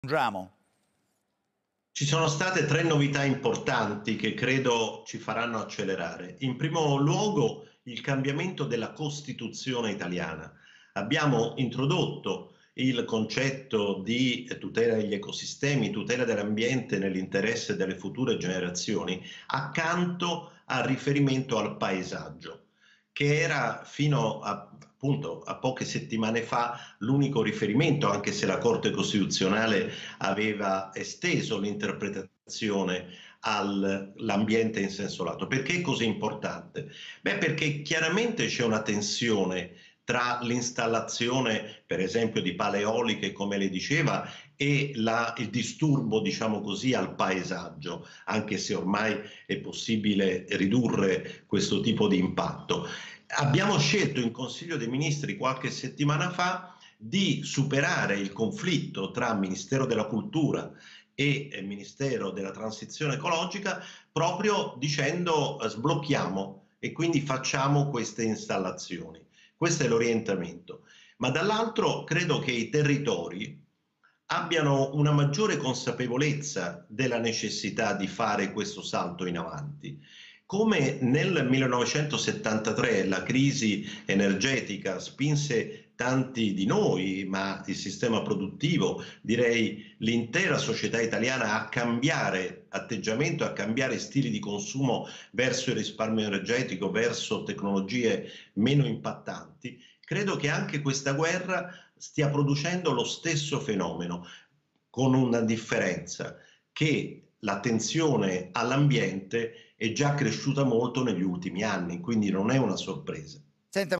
Aggiungiamo. Ci sono state tre novità importanti che credo ci faranno accelerare. In primo luogo, il cambiamento della Costituzione italiana. Abbiamo introdotto il concetto di tutela degli ecosistemi, tutela dell'ambiente nell'interesse delle future generazioni, accanto al riferimento al paesaggio, che era fino appunto a poche settimane fa l'unico riferimento, anche se la Corte Costituzionale aveva esteso l'interpretazione all'ambiente in senso lato. Perché è così importante? Beh, perché chiaramente c'è una tensione tra l'installazione, per esempio, di pale eoliche, come lei diceva, e il disturbo, diciamo così, al paesaggio, anche se ormai è possibile ridurre questo tipo di impatto. Abbiamo scelto in Consiglio dei Ministri qualche settimana fa di superare il conflitto tra Ministero della Cultura e Ministero della Transizione Ecologica proprio dicendo sblocchiamo e quindi facciamo queste installazioni. Questo è l'orientamento. Ma dall'altro credo che i territori abbiano una maggiore consapevolezza della necessità di fare questo salto in avanti. Come nel 1973 la crisi energetica spinse tanti di noi, ma il sistema produttivo, direi l'intera società italiana, a cambiare atteggiamento, a cambiare stili di consumo verso il risparmio energetico, verso tecnologie meno impattanti, credo che anche questa guerra stia producendo lo stesso fenomeno, con una differenza, che l'attenzione all'ambiente è già cresciuta molto negli ultimi anni, quindi non è una sorpresa. Senta,